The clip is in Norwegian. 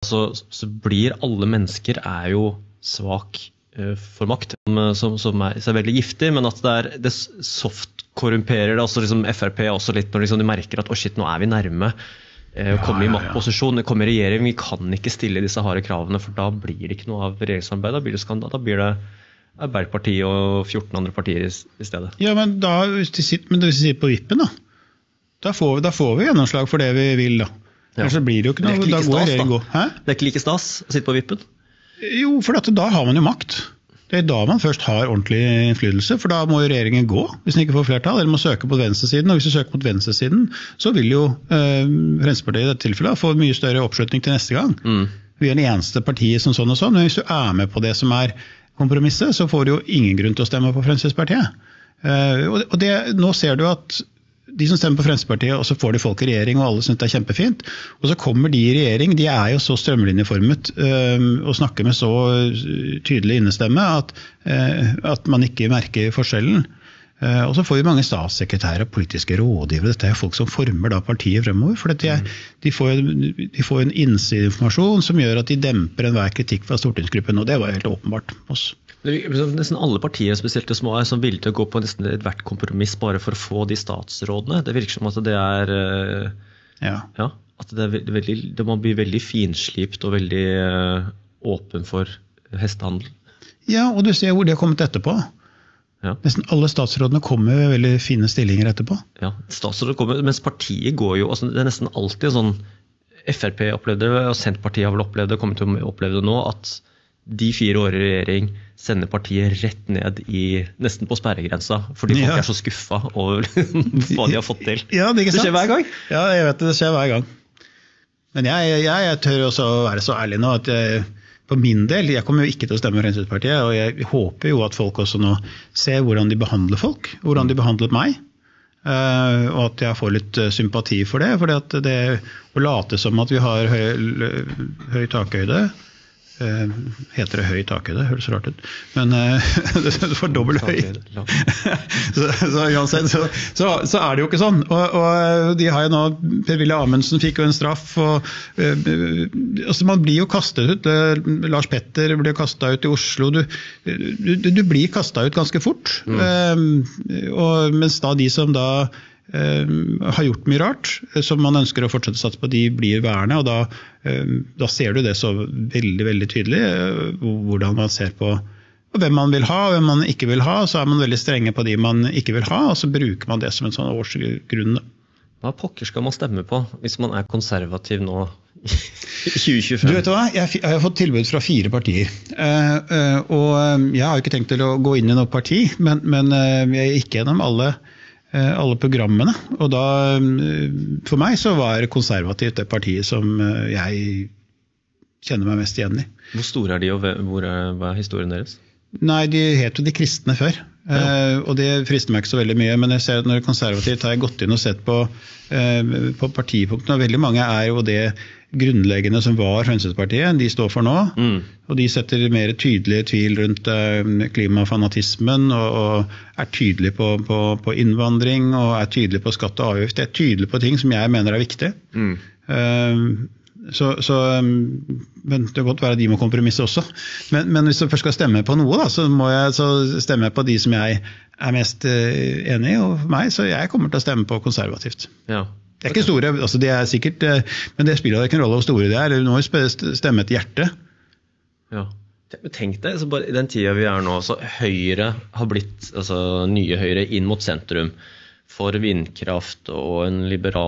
så blir alle mennesker jo svak for makt, som veldig giftig, men at det soft korrumperer det, altså liksom FrP også litt når liksom de merker at shit, nå vi nærme komme i maktposisjon, komme i regjering, vi kan ikke stille disse harde kravene, for da blir det ikke noe av regjeringsarbeid, da blir det skandal, da blir det Arbeiderpartiet og 14 andre partier i stedet. Det ikke like stas å sitte på vippen? Jo, for da har man jo makt. Det da man først har ordentlig innflytelse, for da må jo regjeringen gå hvis den ikke får flertall, eller må søke på venstresiden, og hvis du søker på venstresiden, så vil jo Fremskrittspartiet i dette tilfellet få mye større oppslutning til neste gang. Vi den eneste partiet som sånn og sånn, men hvis du med på det som kompromisset, så får du jo ingen grunn til å stemme på Fremskrittspartiet. Nå ser du at de som stemmer på Fremskrittspartiet, og så får de folk i regjering, og alle synes det kjempefint, og så kommer de i regjering, de jo så strømlinjeformet, og snakker med så tydelig innestemme, at man ikke merker forskjellen. Og så får vi mange statssekretærer og politiske rådgivere, dette folk som former da partiet fremover, for de får en innsideinformasjon som gjør at de demper enhver kritikk fra stortingsgruppen, og det var helt åpenbart hos oss. Nesten alle partier, spesielt de små, som villige til å gå på nesten et hvert kompromiss bare for å få de statsrådene. Det virker som at det at det må bli veldig finslipt og veldig åpen for hestehandel. Ja, og du ser hvor det har kommet etterpå. Nesten alle statsrådene kommer med veldig fine stillinger etterpå. Ja, statsrådene kommer, mens partiet går jo, det nesten alltid sånn, FrP opplevde det, og Senterpartiet har vel opplevd det, kommer til å oppleve det nå, at de 4 år i regjering sender partiet rett ned nesten på sperregrensa, fordi folk så skuffet over hva de har fått til. Ja, det skjer hver gang. Ja, jeg vet det skjer hver gang. Men jeg tør også være så ærlig nå, at på min del, jeg kommer jo ikke til å stemme Fremskrittspartiet, og jeg håper jo at folk også nå ser hvordan de behandler folk, hvordan de behandlet meg, og at jeg får litt sympati for det, fordi at det å late som at vi har høy takhøyde, heter det høy takhøyde, høres rart ut, men det får dobbelt høy. Så det jo ikke sånn, og de har jo nå, Per-Willy Amundsen fikk jo en straff, og altså man blir jo kastet ut, Lars Petter ble kastet ut i Oslo, du blir kastet ut ganske fort, og mens da de som da har gjort mye rart, som man ønsker å fortsette satse på, de blir værende, og da ser du det så veldig, veldig tydelig, hvordan man ser på hvem man vil ha, og hvem man ikke vil ha, så man veldig strenge på de man ikke vil ha, og så bruker man det som en sånn årsgrunn. Hva pokker skal man stemme på, hvis man konservativ nå i 2025? Du vet hva, jeg har fått tilbud fra 4 partier, og jeg har jo ikke tenkt til å gå inn i noe parti, men jeg gikk gjennom alle programmene, og da for meg så var konservativt det partiet som jeg kjenner meg mest igjen i. Hvor store de, og hva historien deres? Nei, de het jo De kristne før, og det frister meg ikke så veldig mye, men jeg ser at når konservativt har jeg gått inn og sett på partipunktene, og veldig mange jo det grunnleggende som var Fremskrittspartiet, de står for nå, og de setter mer tydelige tvil rundt klimafanatismen, og tydelige på innvandring, og tydelige på skatt og avgift. Det tydelige på ting som jeg mener viktig. Men det kan godt være at de må kompromisse også. Men hvis jeg først skal stemme på noe, da, så må jeg stemme på de som jeg mest enig i, og for meg, så jeg kommer til å stemme på konservativt. Ja. Det ikke store, altså det sikkert, men det spiller ikke en rolle hvor store det eller nå stemme et hjerte. Ja, men tenk deg, så bare i den tiden vi nå, så Høyre har blitt, altså nye Høyre inn mot sentrum, for vindkraft og en liberal